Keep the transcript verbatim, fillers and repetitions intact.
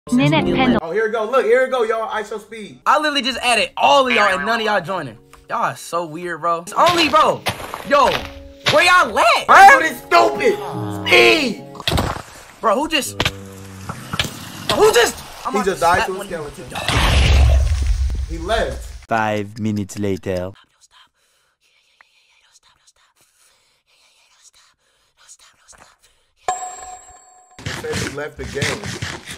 Minute pen. Oh, here we go. Look, here we go, y'all. IShowSpeed. I literally just added all of y'all and none of y'all joining. Y'all are so weird, bro. It's only, bro. Yo, where y'all at, bro? Bro, this stupid. Speed. Bro, who just... Bro, who just... I'm He about just to died slap to a one of you. skeleton. He left. Five minutes later. He said he left the game.